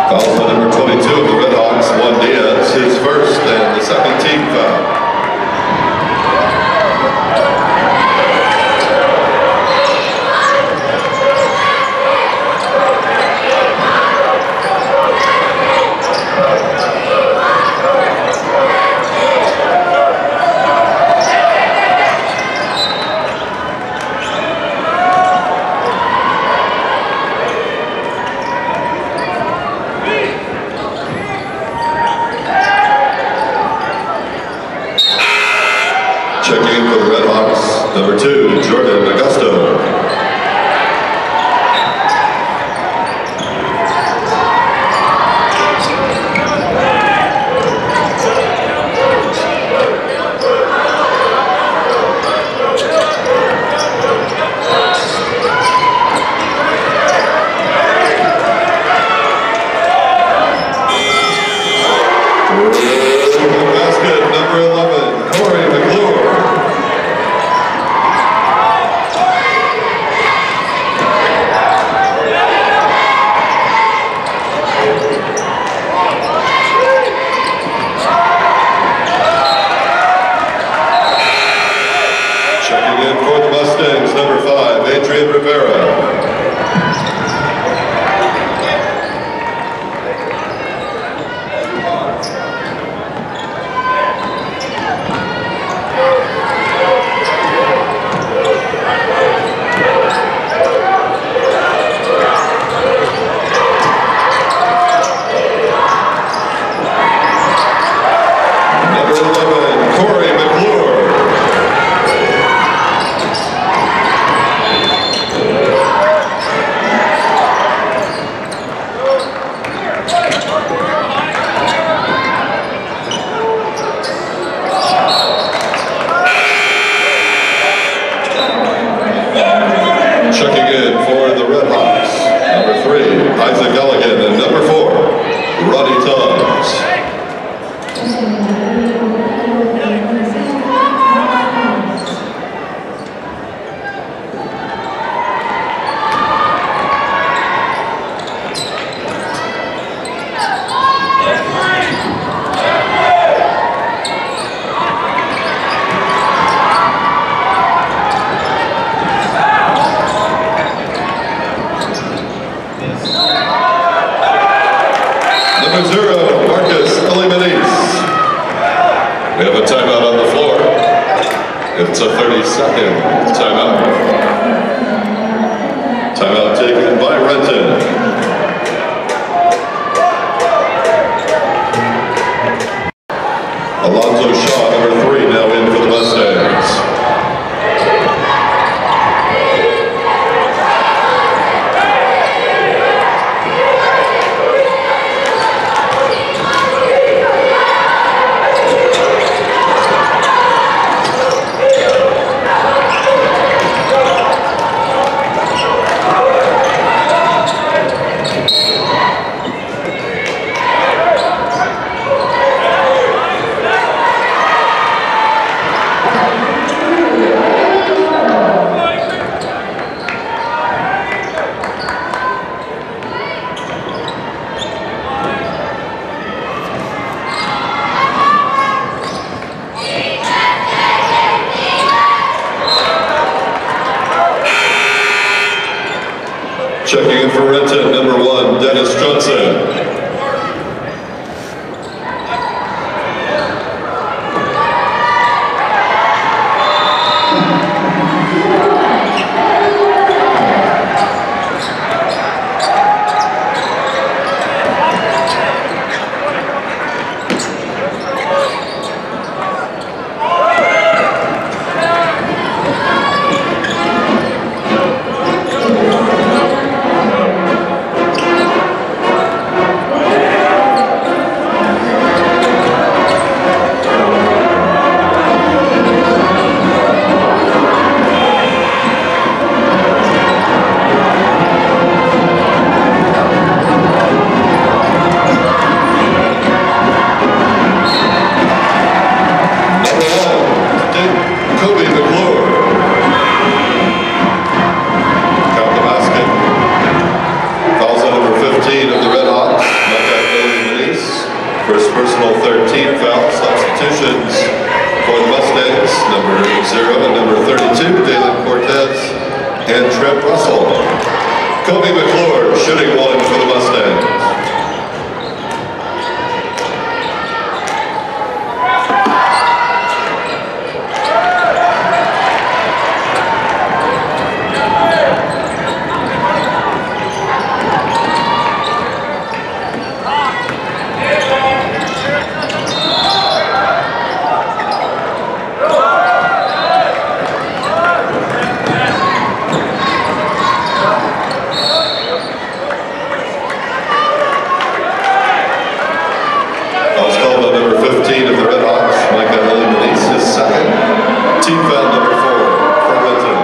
Fouls on number 22 of the Red Hawks, Juan Diaz, his first and the second team foul. Checking in for the Red Hawks, number 2, Jordan Augusto. Basket, number 11, Corey McClure. Checking in for the Mustangs, number 5, Adrian Rivera. Number 11, Corey McClure. Checking in for the Red Hawks, number 3, Isaac Elligan, and number 4, Ronnie Tubbs. Number 0, Marcus Elimanis. We have a timeout on the floor. It's a 30-second timeout. Timeout taken by Renton. Alonzo Shaw, number 3, now in for the Mustangs. Checking in for Renton, number 1, Dennis Johnson. personal 13 foul. Substitutions for the Mustangs, number 0 and number 32, Dalen Cortez and Trent Russell. Kobe McClure shooting 1 for the Mustangs. Team foul number 4 for Renton.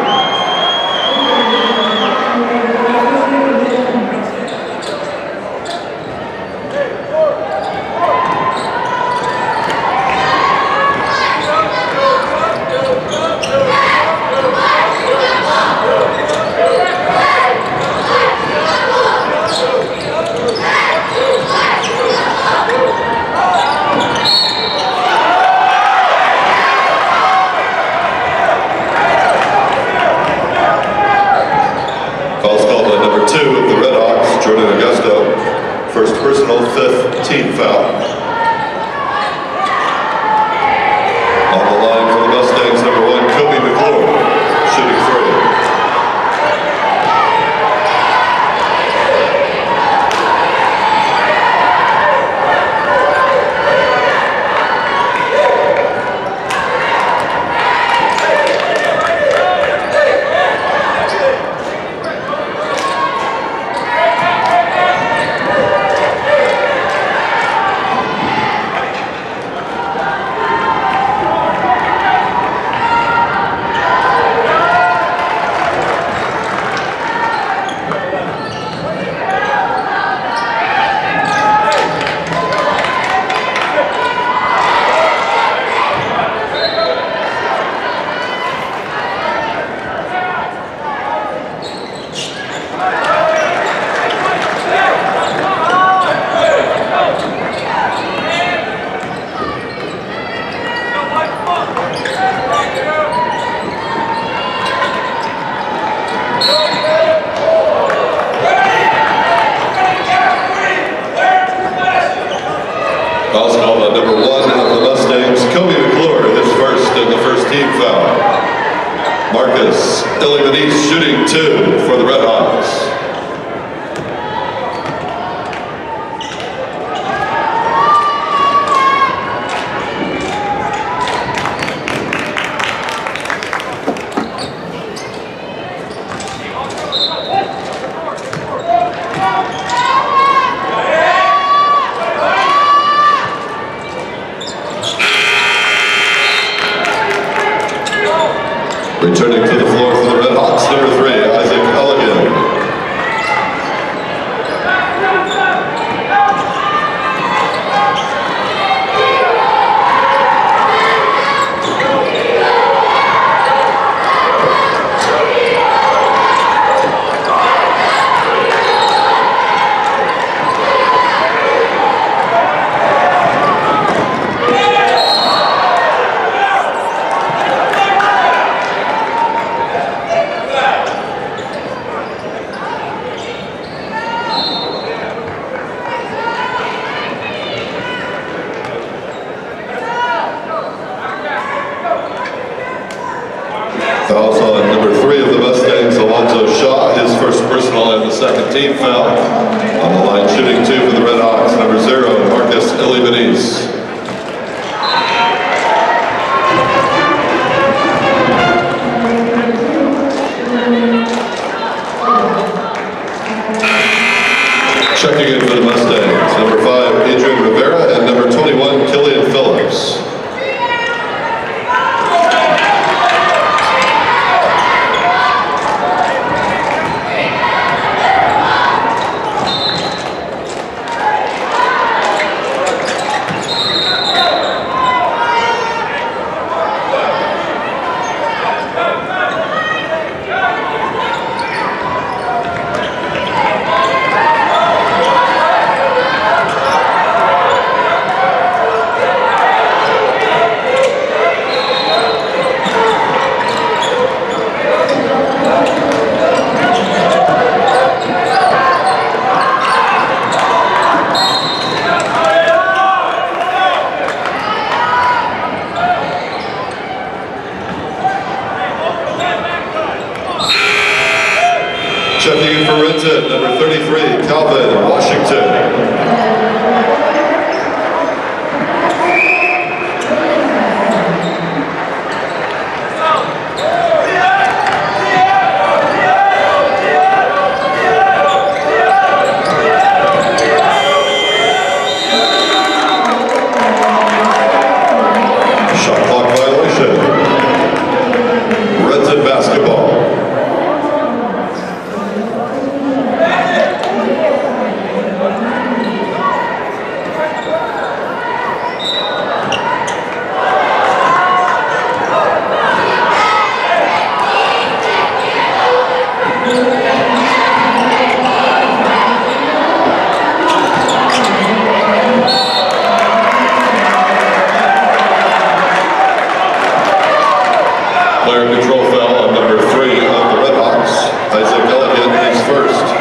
First personal, 5th team foul. On the line for the Mustangs, number 1, Kobe McClure, shooting 3. Also called number 1 of the Mustangs, Kobe McClure, his first and the first team foul. Marcus Illimanis shooting 2 for the Redhawks. Returning to the floor for the Redhawks, number 3, Isaac Elligan. Also on number 3 of the Mustangs, Alonzo Shaw, his first personal and the second team foul. On the line shooting 2 for the Redhawks, number 0, Marcus Illimanis. Checking in for the Mustangs, number 5, Adrian Rivera, and number 21, Killian Phillips. Fire control foul on number 3 of the Redhawks. Isaac Elliott is first.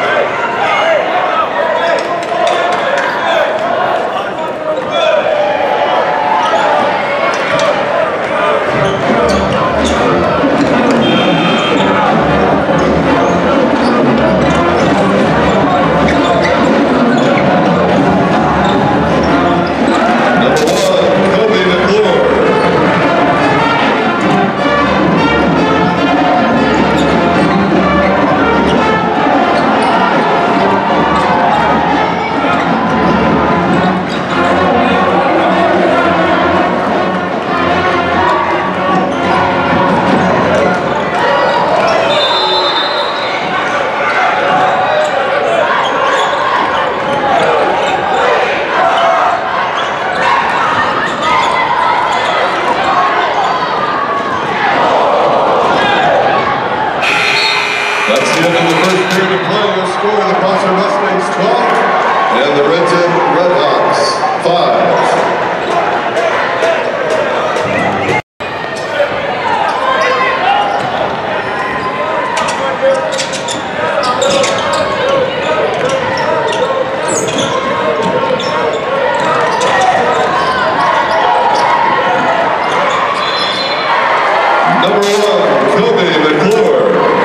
That's the end of the first period of play. Your score, the Prosser Varsity 12 and the Renton Redhawks 5. Number 1, McClure.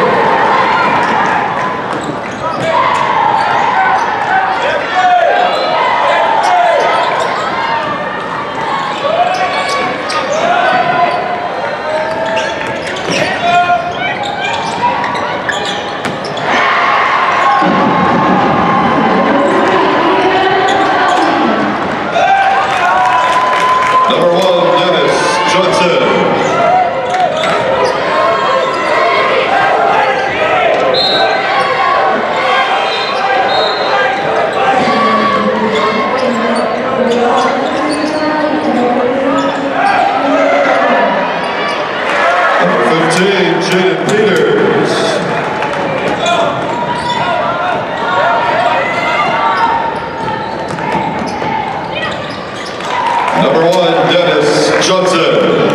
Number 1, Dennis Johnson.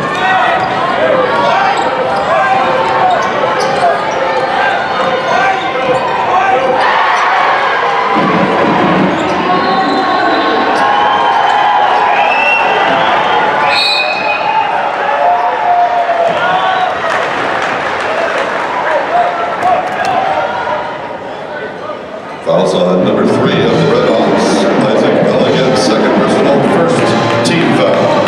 Fouls on number 3 of the Redhawks. Isaac Elliott, second personal, first team foul.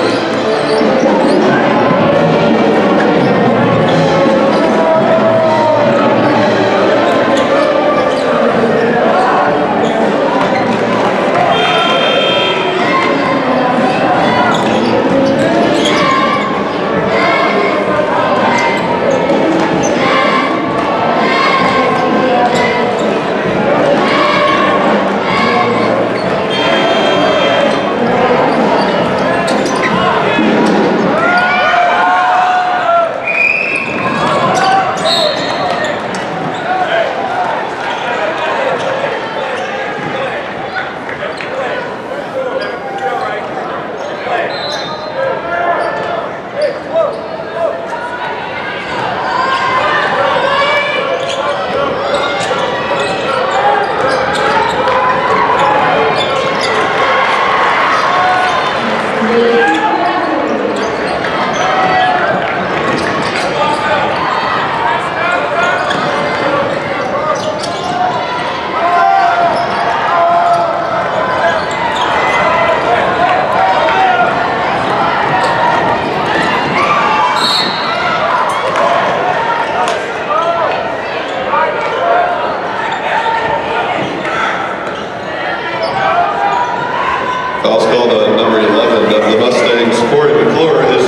Foul's called on number 11 of the Mustangs. Corey McClure is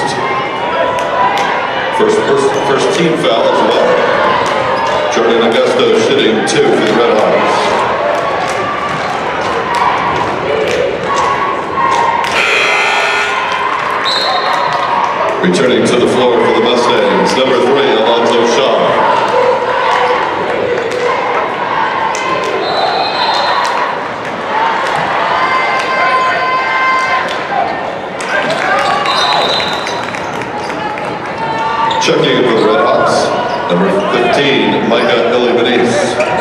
first team foul as well. Jordan Augusto shooting 2 for the Redhawks. Returning to the floor for the Mustangs, number 3, Alonzo Shaw. Checking in for the Red Hawks, number 15, Micah Illy-Benise.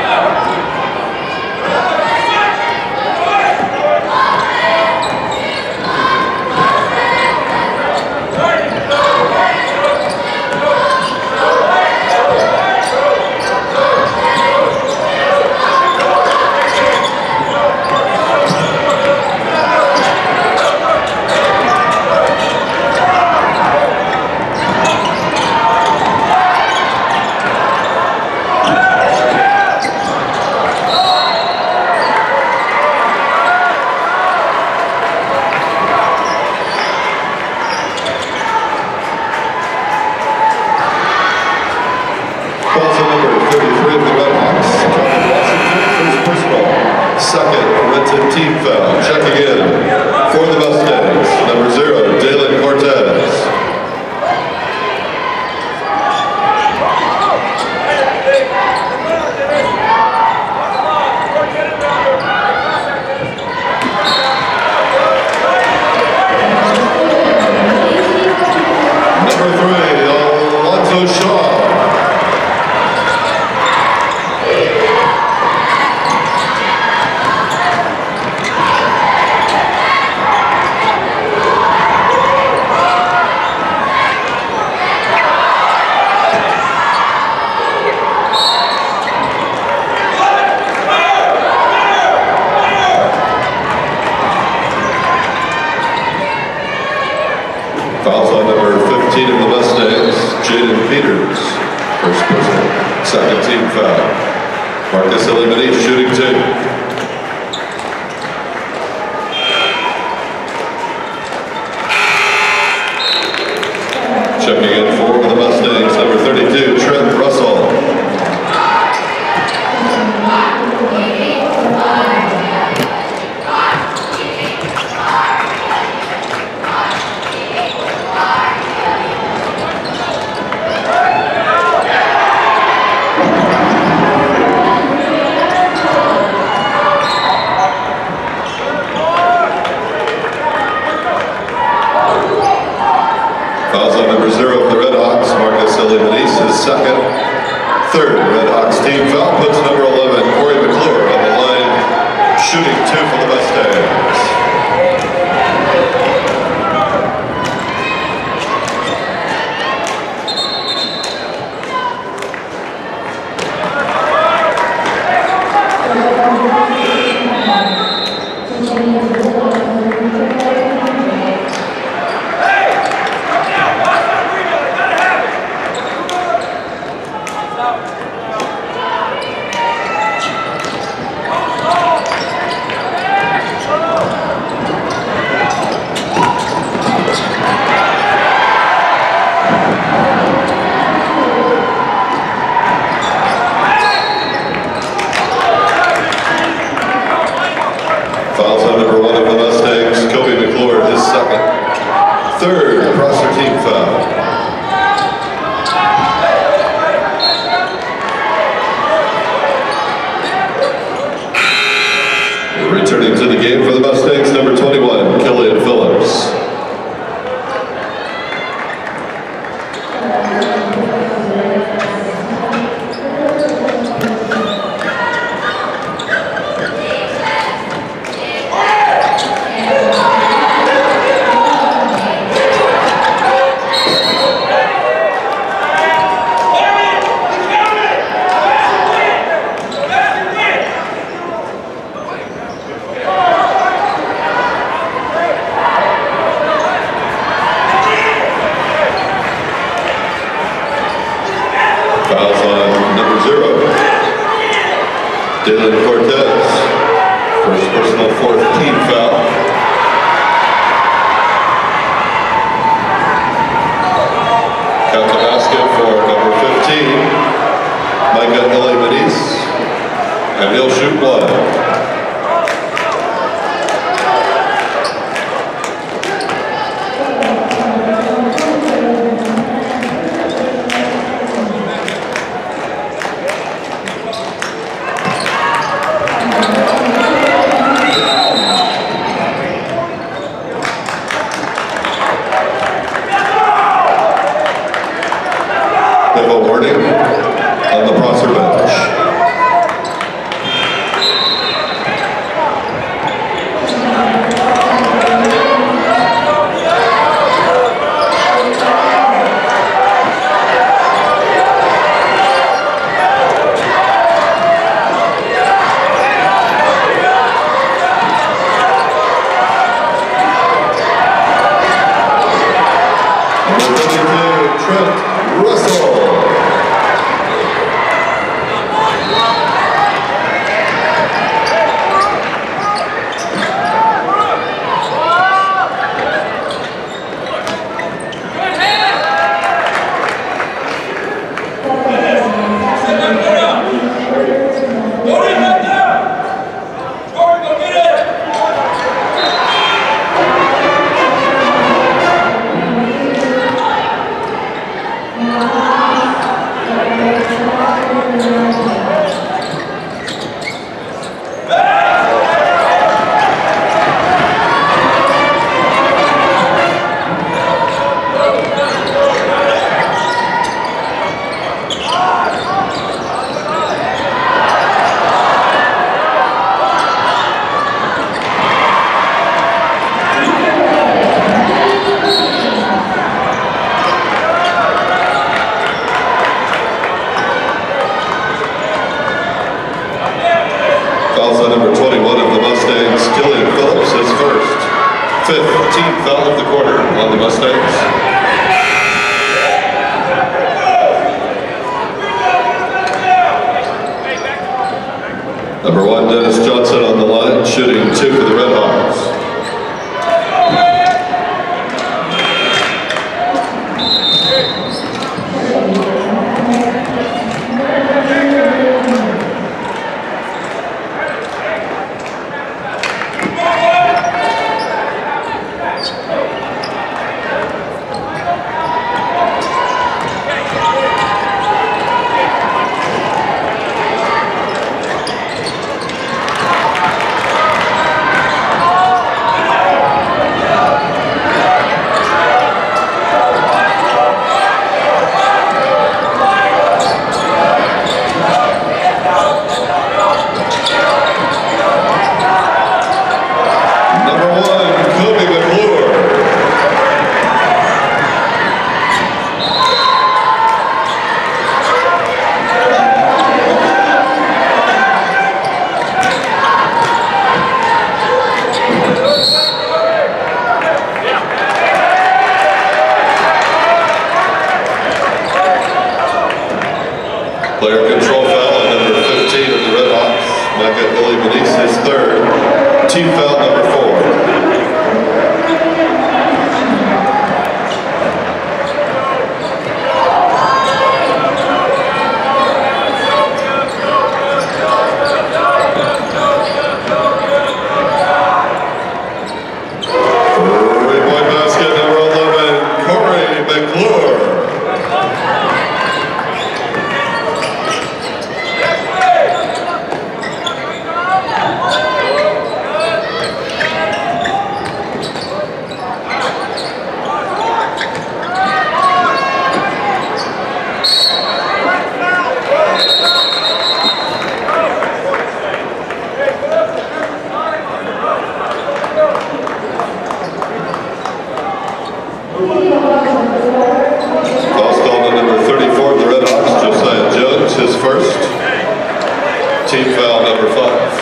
Also number 33 of the Red Hawks, first personal. Second, Renton team foul. Checking in for the Mustangs, number 0, Dalen Cortez. Number 3, Alonzo Shaw. Fouls on number 15 of the Mustangs, Jaden Peters. First personal, second team foul. Marcus Illy-Benise shooting 2. Checking in for the Mustangs, number 32, Trent Russell. Fouls on number 0 of the Red Hawks, Marcus Illy-Benise, his second. Third Red Hawks team foul puts number 11, Corey McClure, on the line, shooting 2 for the Mustangs. Fouls on number 1 of the Mustangs, Kobe McClure, his second. Third, Prosser team foul. Returning to the game for the Mustangs, number 21, Killian Phillips. Fouls on number 0, Dalen Cortez. First personal, 4th team foul. Count the basket for number 15, Micah Illy-Benise, and he'll shoot 1. morning on the Prosser bench. Number 21 of the Mustangs, Killian Phillips, his first. 15th foul of the quarter on the Mustangs. Number 1, Dennis Johnson on the line, shooting 2 for the Red Hawks. Player control foul on number 15 of the Red Hawks, Micah Illy-Benise, his third. Team foul number 4. Team foul number 5.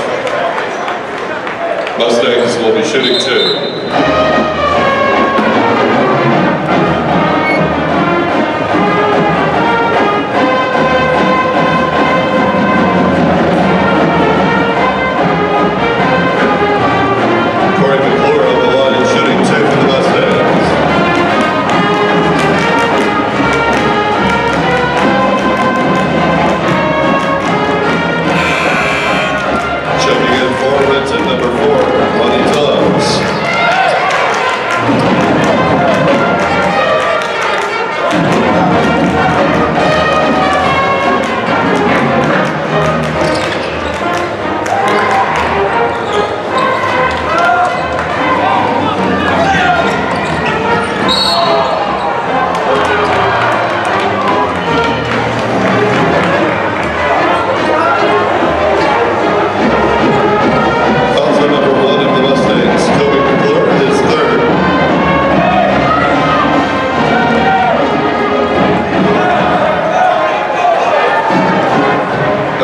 Mustangs will be shooting 2. Checking in for Renton, number 4, Money Thomas.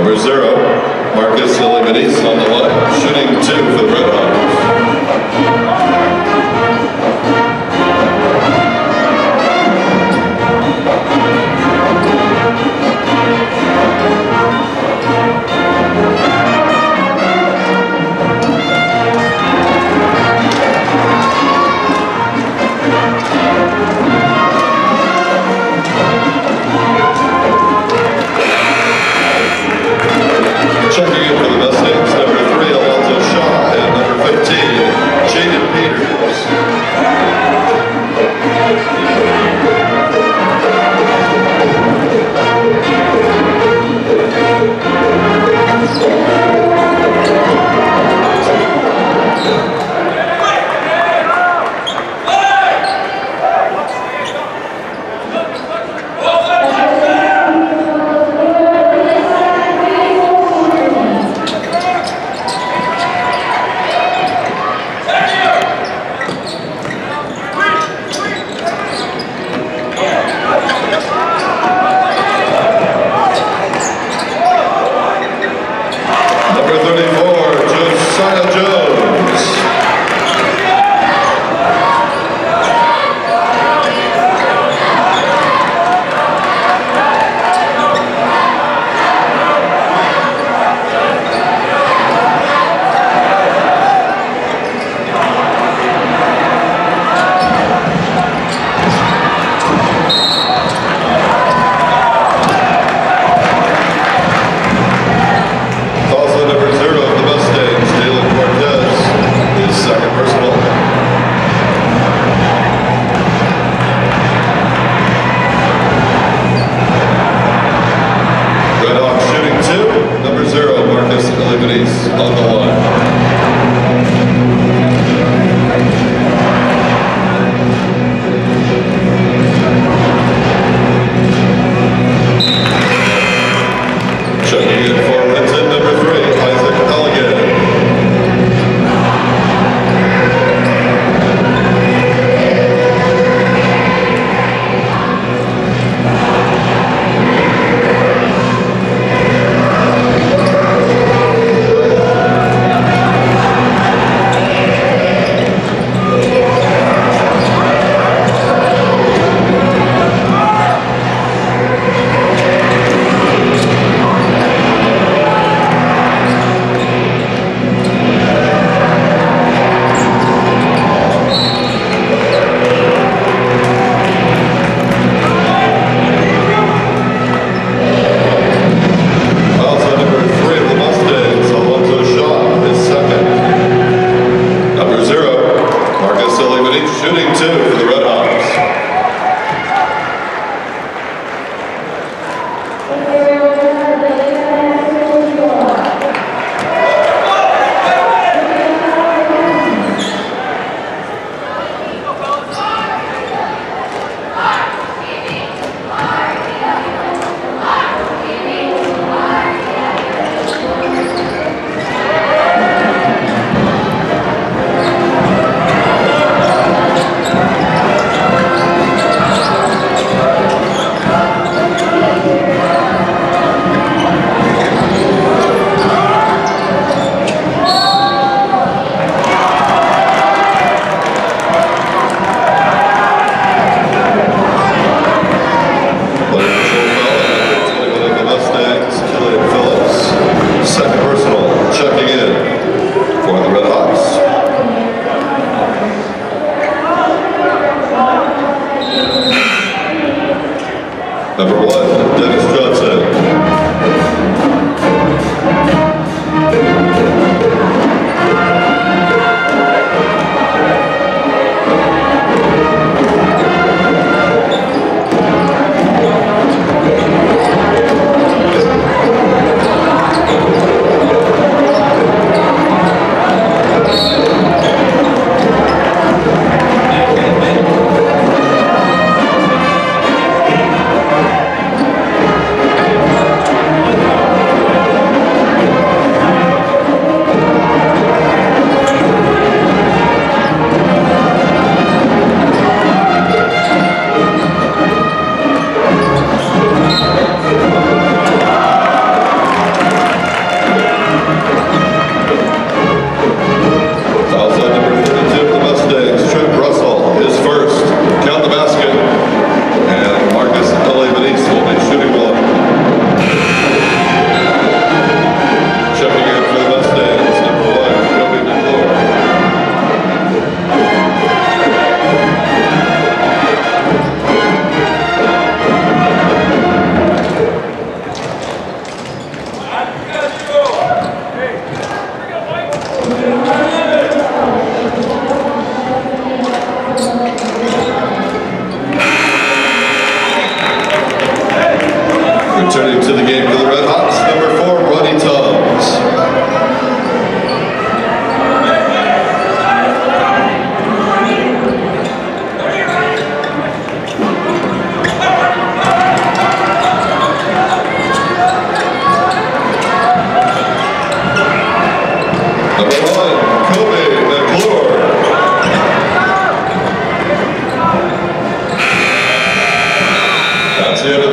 Number 0, Marcus Illimanis on the line, shooting 2 for the Red Hawks. Checking in for the Mustangs, number 3, Alonzo Shaw, and number 15, Jaden Peters.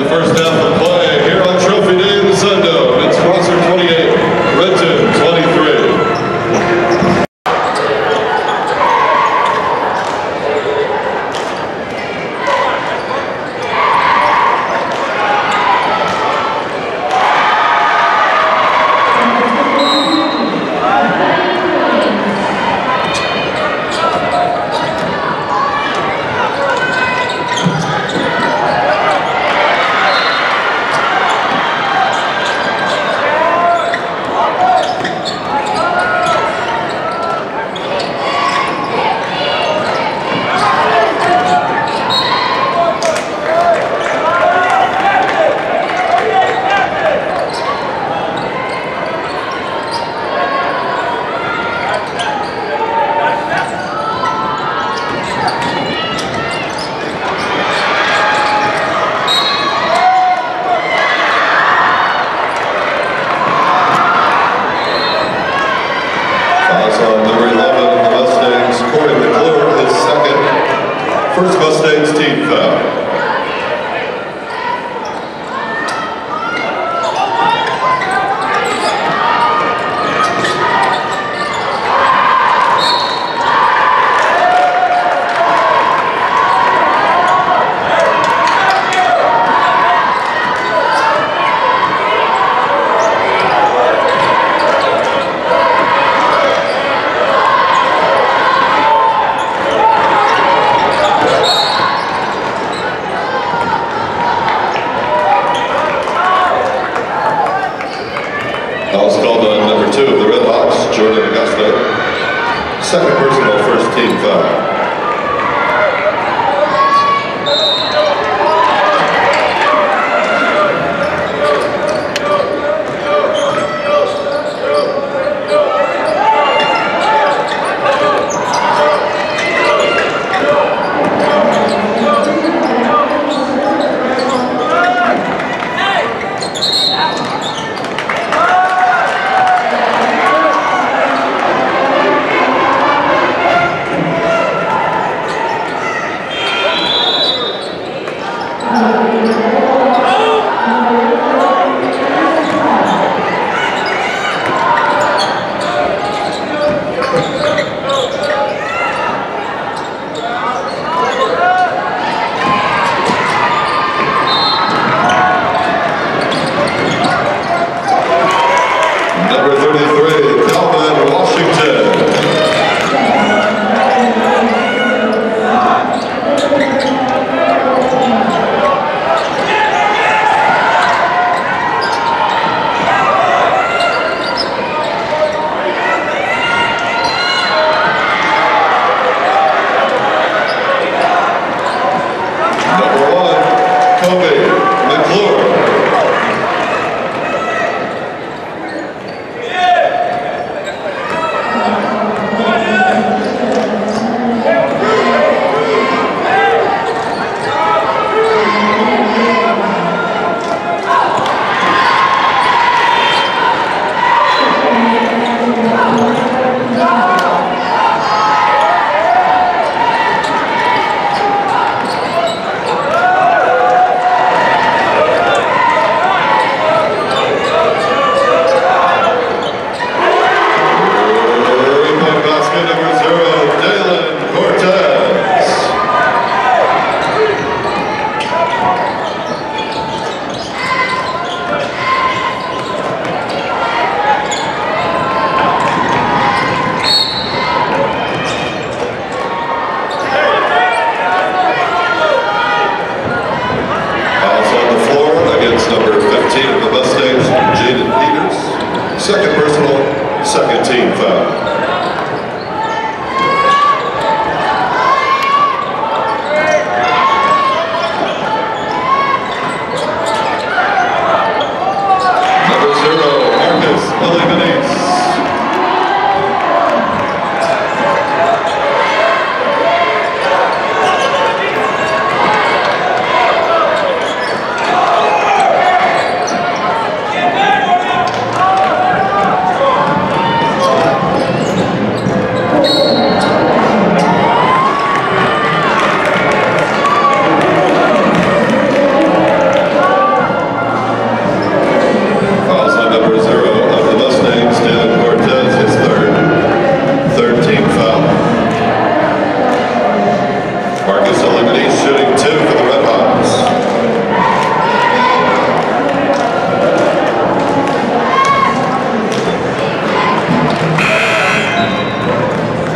the first half of play here on Trophy Day in the Sun Dome. It's Prosser 28, Renton 23. First Mustangs team foul. Foul's called on number 2 of the Red Hawks, Jordan Augusta. Second personal, first team foul.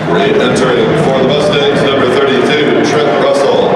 Re-entering for the Mustangs, number 32, Trent Russell.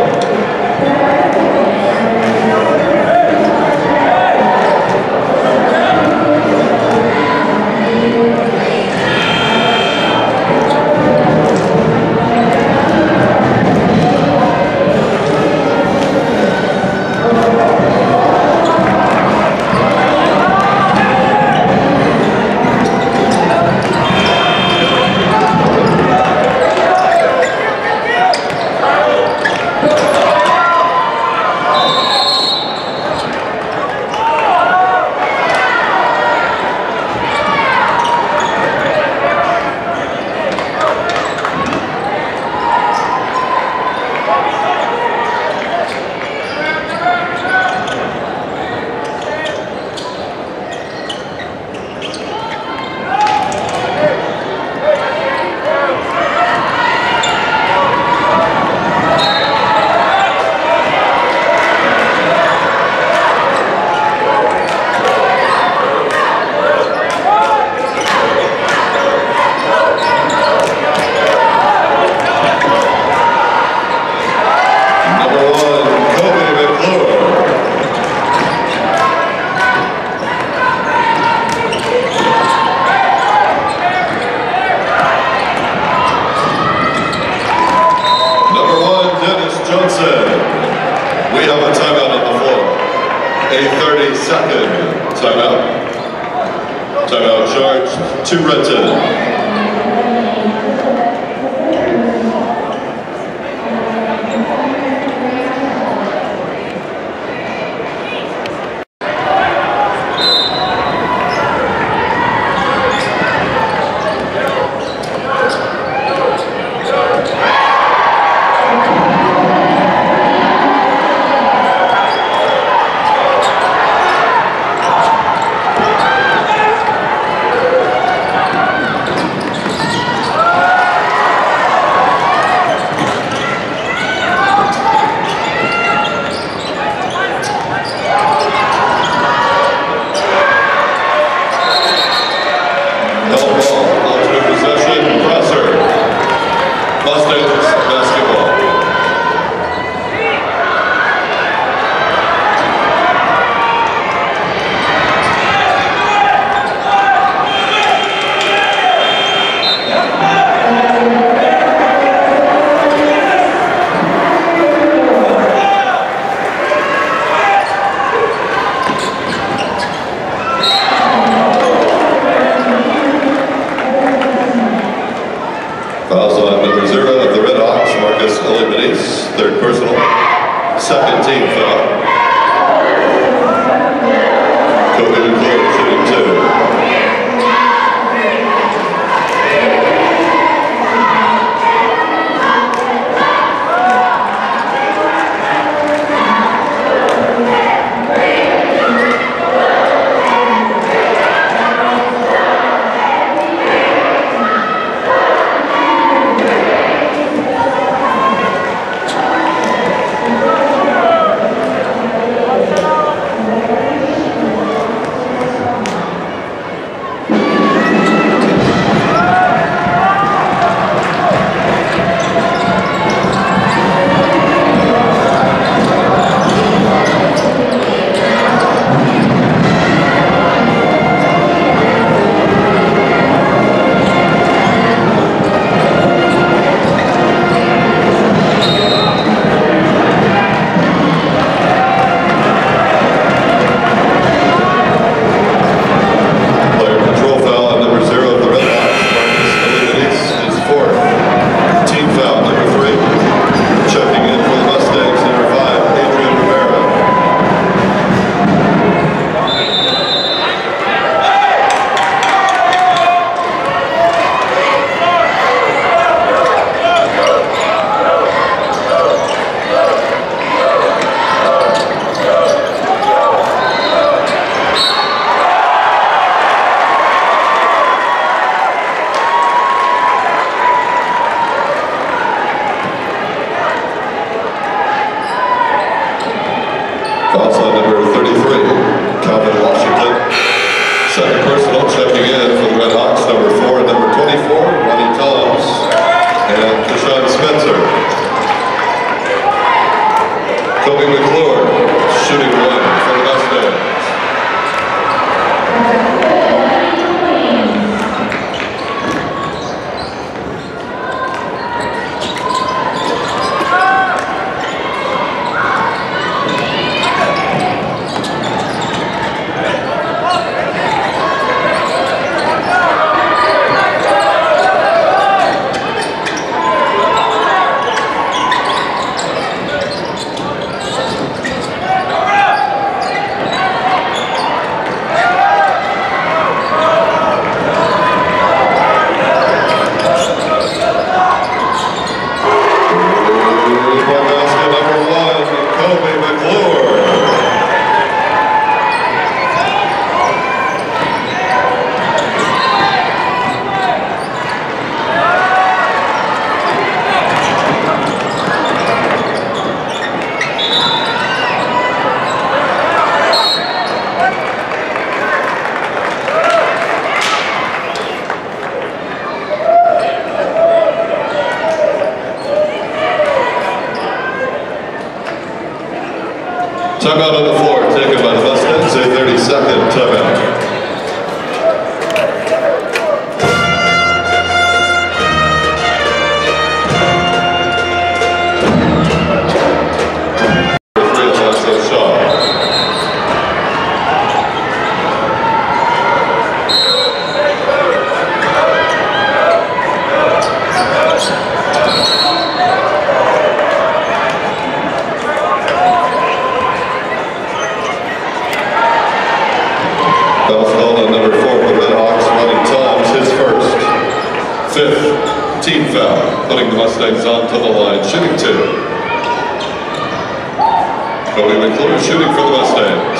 We have a timeout on the floor. A 30-second timeout. Timeout charged to Renton. Fouls on number 0 of the Red Hawks, Marcus Eliminates, third personal, second team foul. Kobe McClure shooting 2. Timeout on the floor, taken by the Mustangs, a 30-second timeout. Team foul, putting the Mustangs onto the line, shooting 2. Kobe McClure shooting for the Mustangs.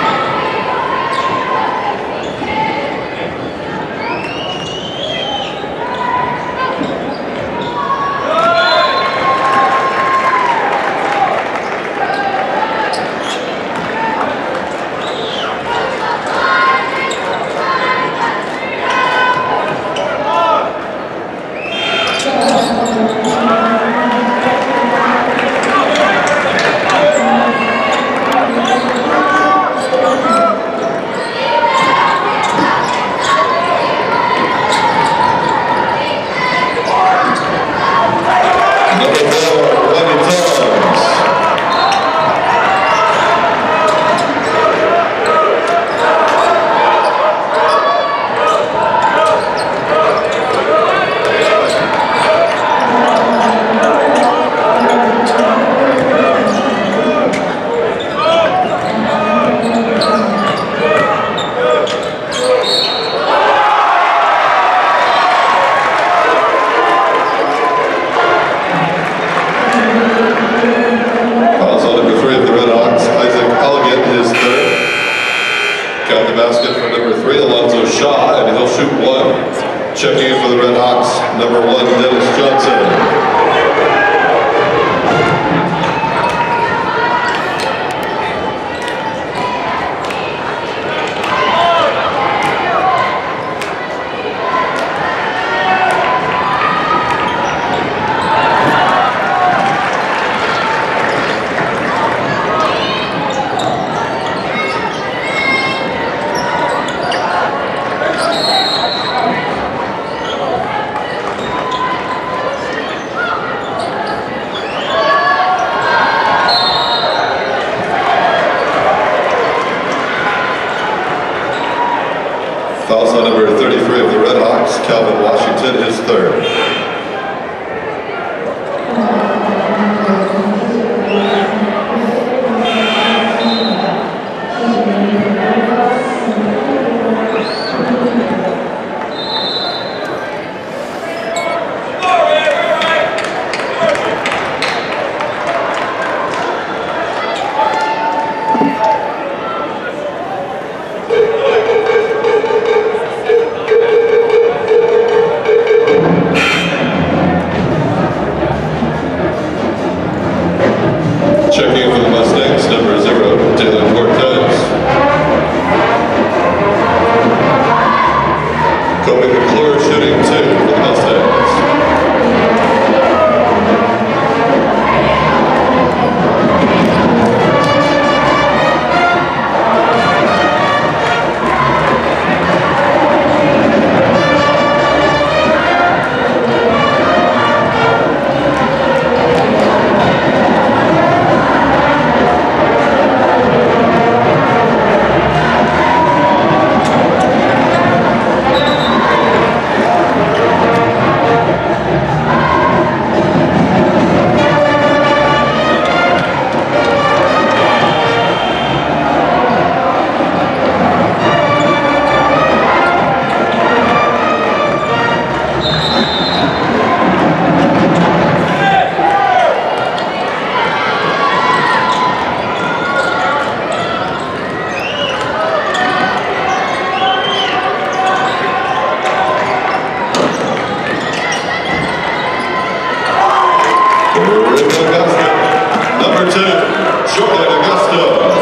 Checking in for the Red Hawks, number 1, Dennis Johnson. Fouls on number 33 of the Red Hawks, Calvin Washington, his 3rd. Number 2, Jordan Augusto.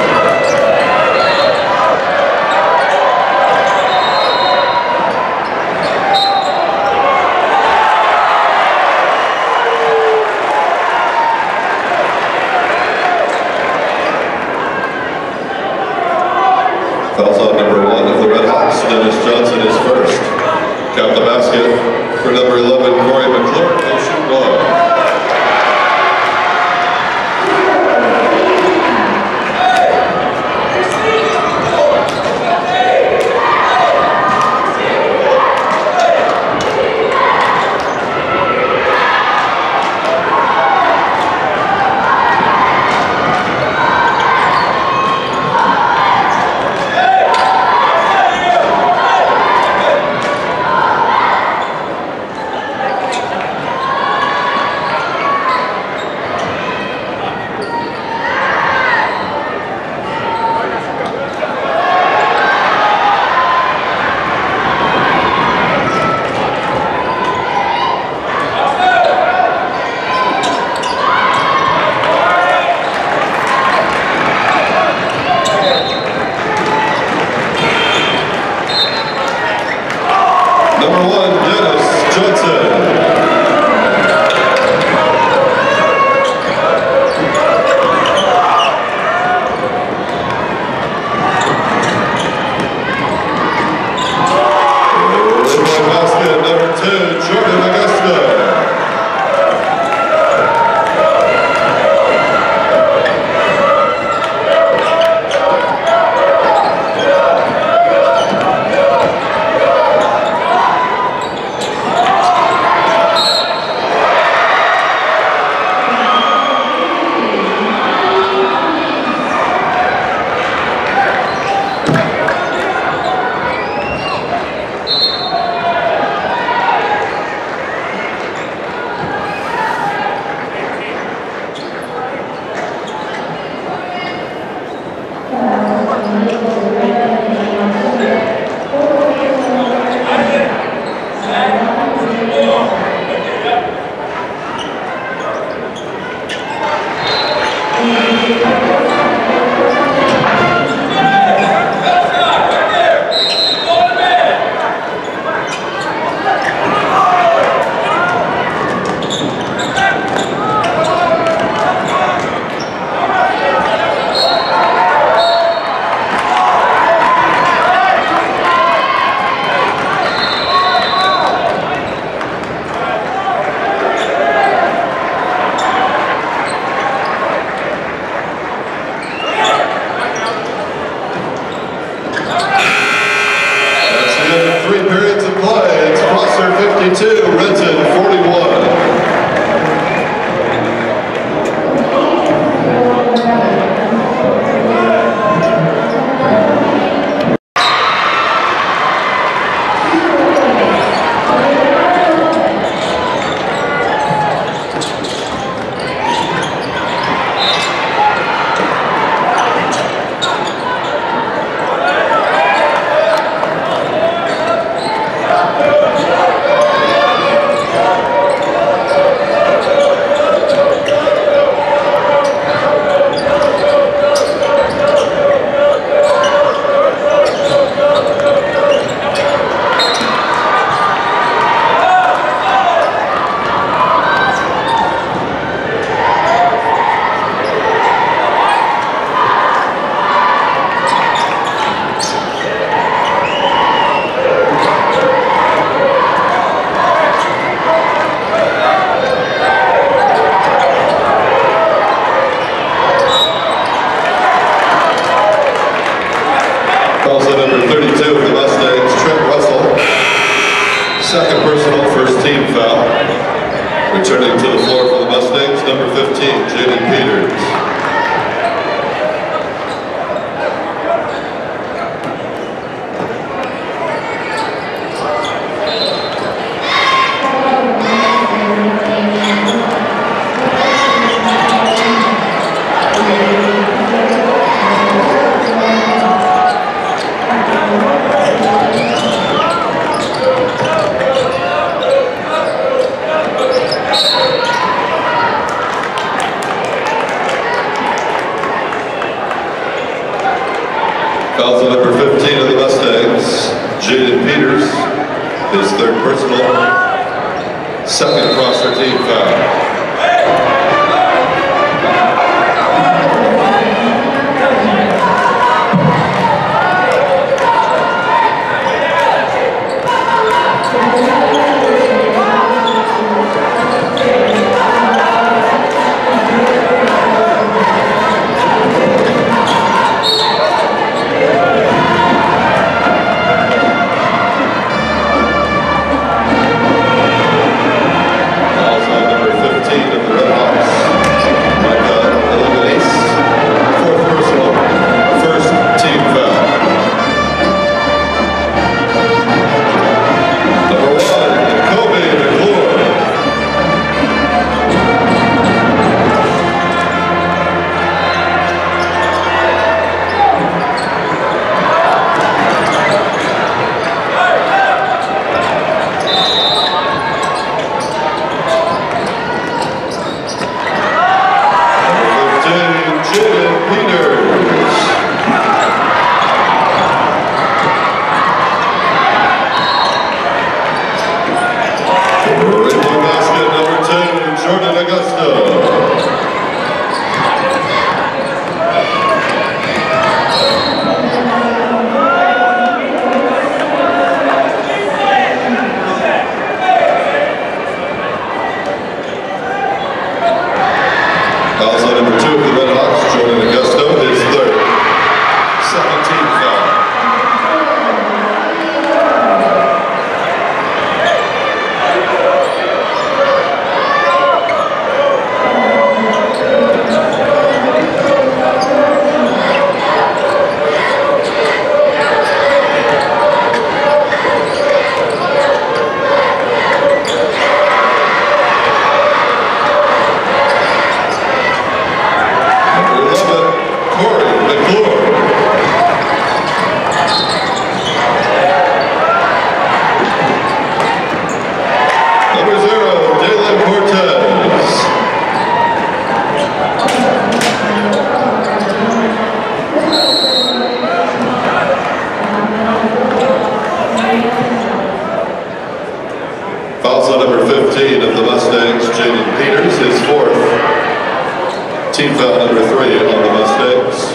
floor for the Mustangs, number 15, Jaden Peters. Fouls on number 15 of the Mustangs, Jaden Peters, his third personal, second Prosser team foul. Number 15 of the Mustangs, Jaden Peters, his fourth. Team foul number 3 on the Mustangs.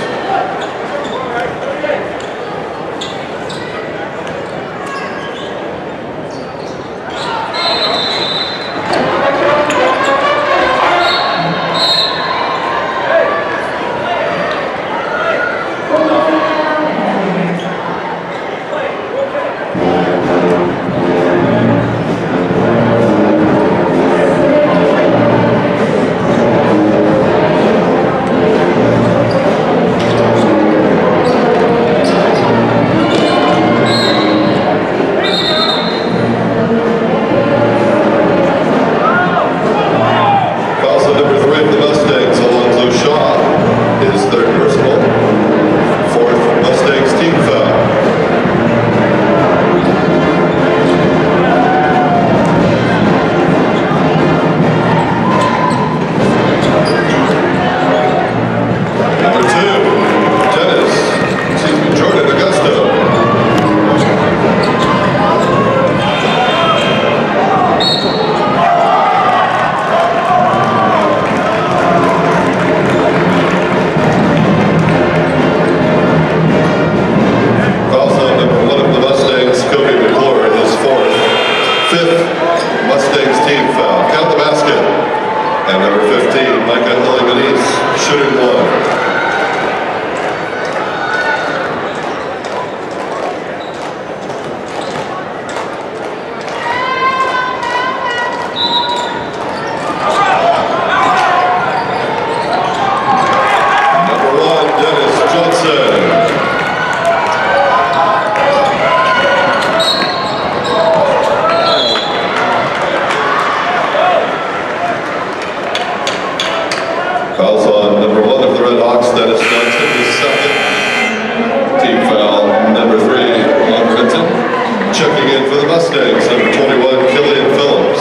Fouls on number 1 of the Red Hawks, Dennis Johnson, his second. Team foul number 3 on Renton. Checking in for the Mustangs, number 21, Killian Phillips.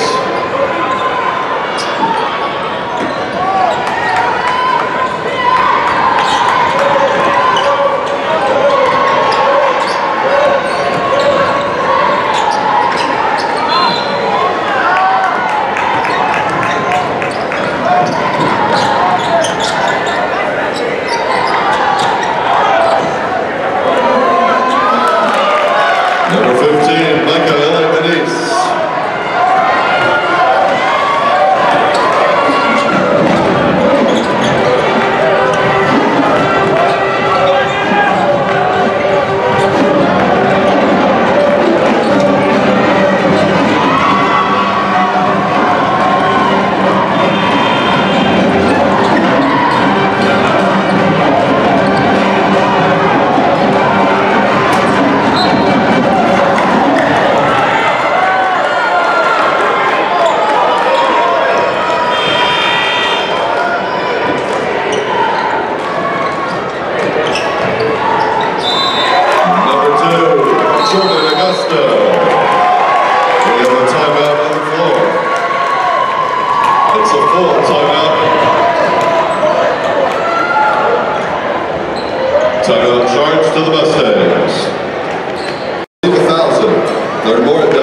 Timeout charge to the Mustangs. 1,000. Learn more at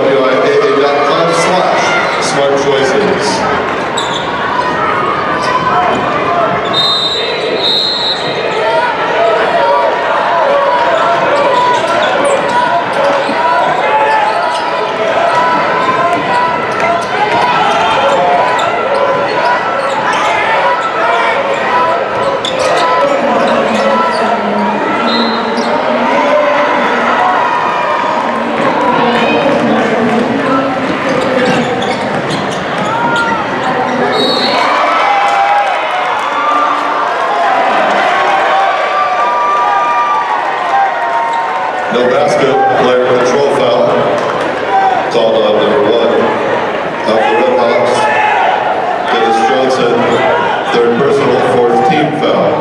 WIAA.com/smartchoices. No basket, player control foul. Called on number 1 of the Red Hawks, Dennis Johnson, third personal, 4th team foul.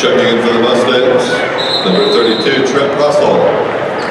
Checking in for the Mustangs, number 32, Trent Russell.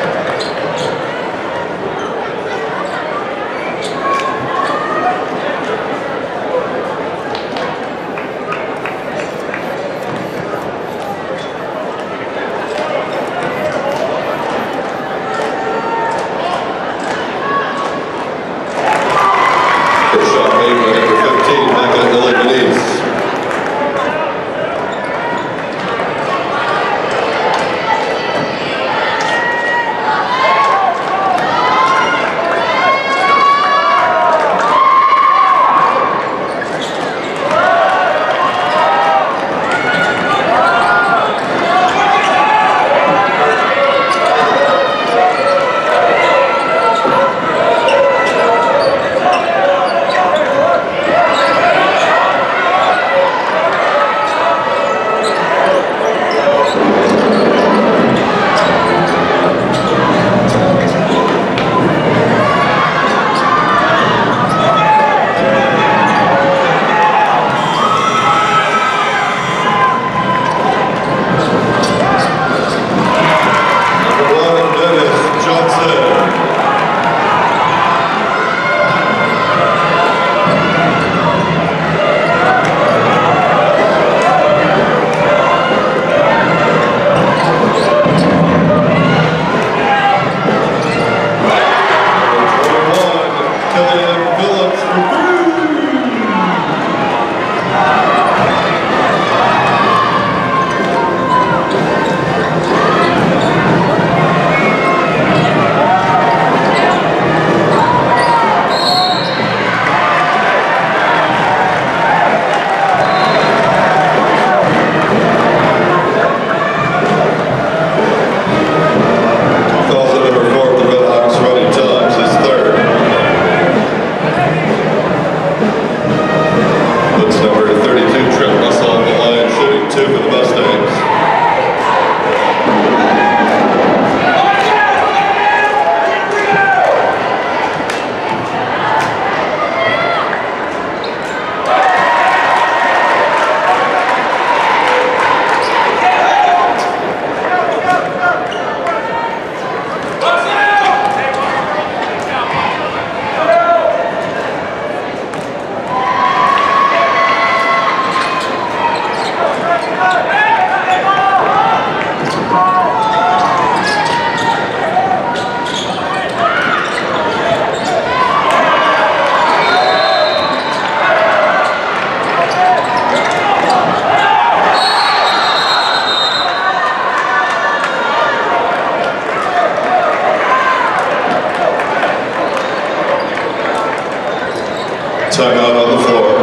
Timeout on the floor.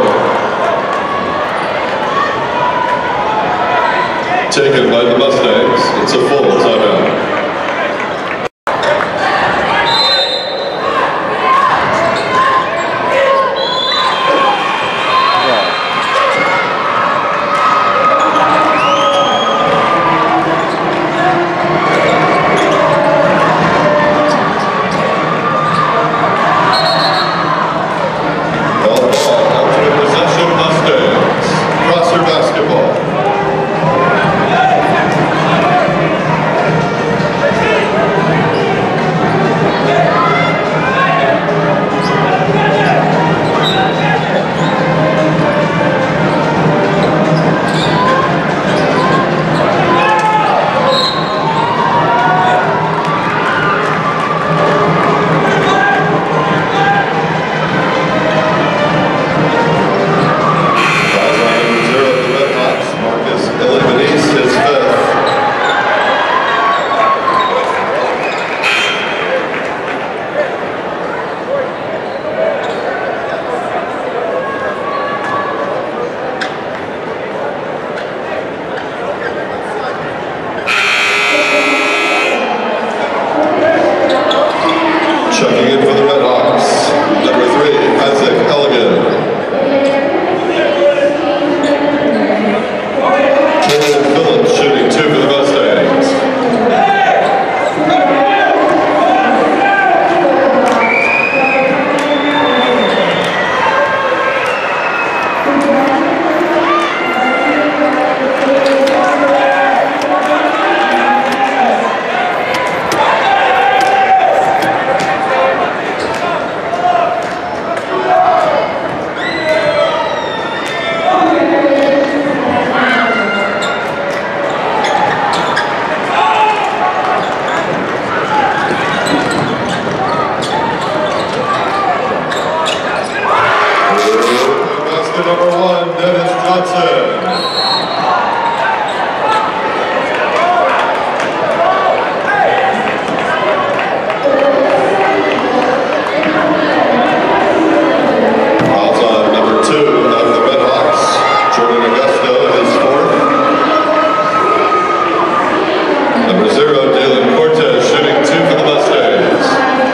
Taken by the Mustangs. It's a full timeout. Prosser Basketball. Number 0, Dylan Cortez, shooting 2 for the Mustangs.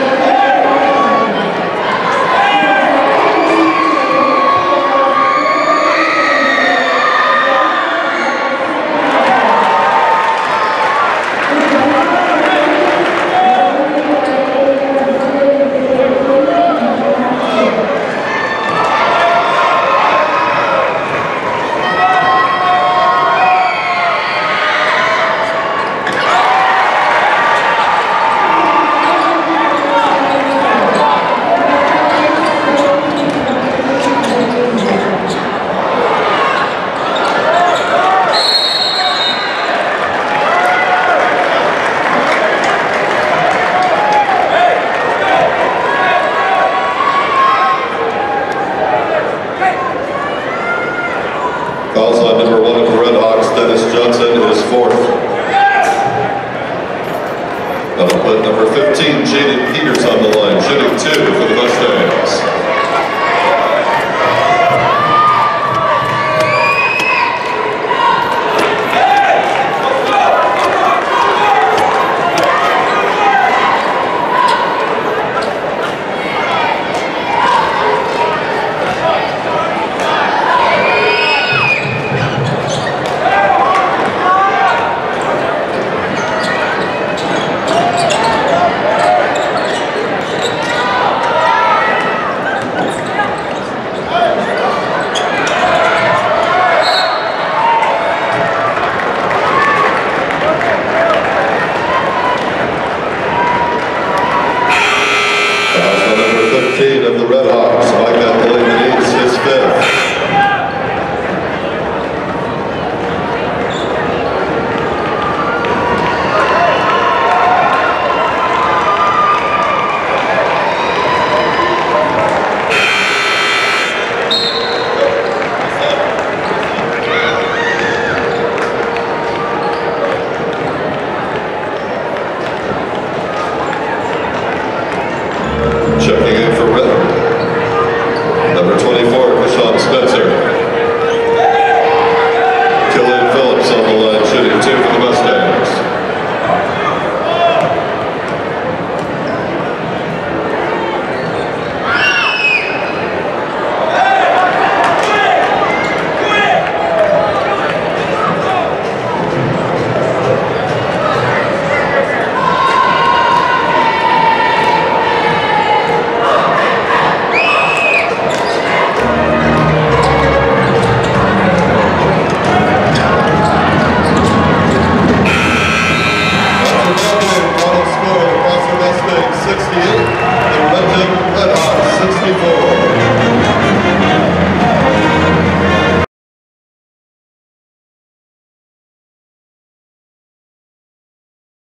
Calls on number 1 of the Red Hawks, Dennis Johnson, is 4th. That'll put number 15, Jaden Peters, on the line, shooting 2 for the Mustangs.